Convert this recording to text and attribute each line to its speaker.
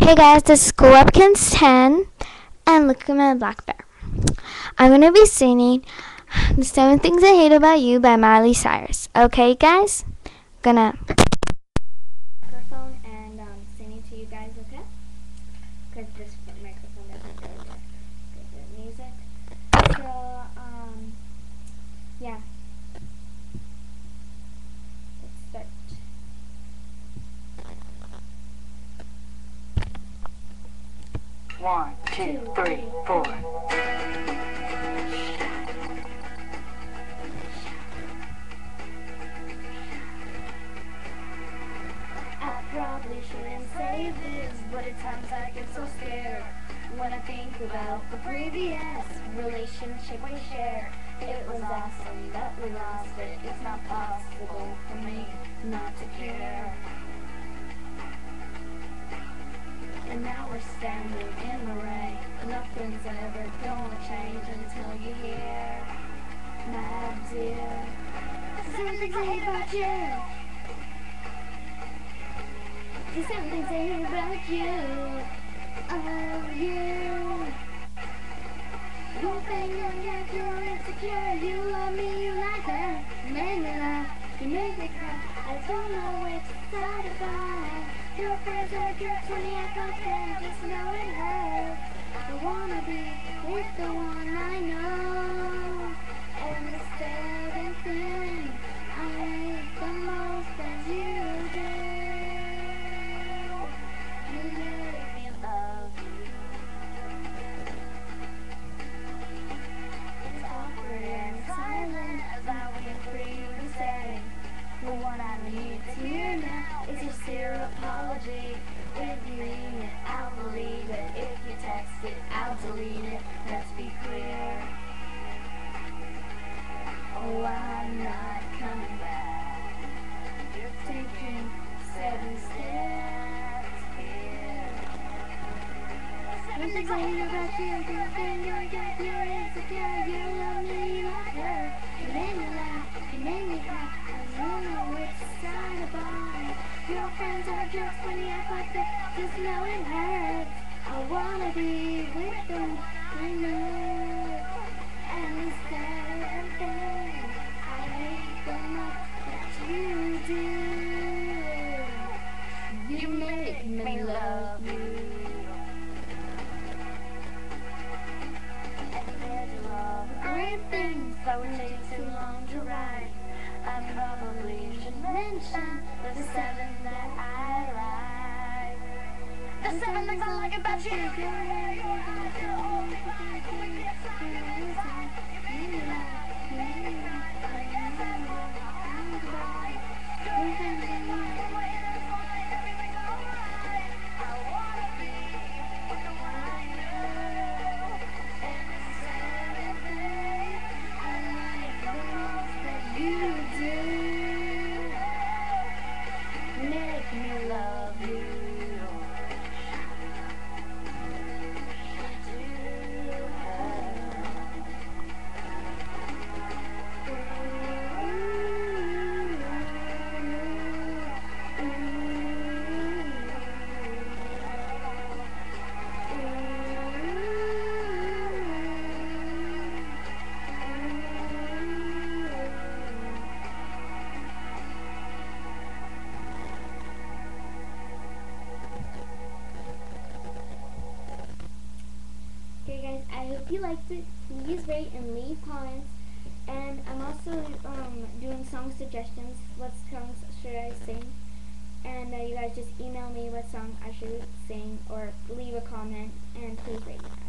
Speaker 1: Hey guys, this is School Webkins 10, and look at my black bear. I'm going to be singing The 7 Things I Hate About You by Miley Cyrus. Okay guys? I'm going to microphone and sing it to you guys, okay? Because this microphone doesn't go with the music. So, yeah. Let's start.
Speaker 2: 1, 2, 3, 4.
Speaker 3: I probably shouldn't say this, but at times I get so scared when I think about the previous relationship we shared. It was awesome, but we lost it. It's not possible for me not to care. And now we're standing in the rain. Nothing's ever gonna change until you hear, my dear. There's 7 things I hate about you. There's 7 things I hate about you. Oh, you. You think you're insecure. You love me, you like her. You make me laugh, you make me cry. I don't know which side to buy. Your friends are jerks when you act like them. Just know it hurts. I wanna be with the one I know. And the 7th thing I hate the most as you do. You make me love you. It's awkward and silent as I wait for you to say. But what I need to hear now is your sincere apology. If you mean it, I'll believe it. If you text it, I'll delete it. Let's be clear. Oh, I'm not coming back. You're taking 7 steps here. 7 things I hate about you. You think you're good, you're insecure. You love me, you like her. You made me laugh, you made me cry. I don't know which side to buy. Your friends are jerks when you act like that. Just know it hurts. I wanna be with them, I know. And the 7th thing I hate the most that you do. You make me love you. And there's all the great things that would take too long to write. I probably should mention the 7 that I like. The 7 things I like about you. Make me love you.
Speaker 1: Okay guys, I hope you liked it. Please rate and leave comments. And I'm also doing song suggestions. What songs should I sing? And you guys just email me what song I should sing or leave a comment, and please rate it.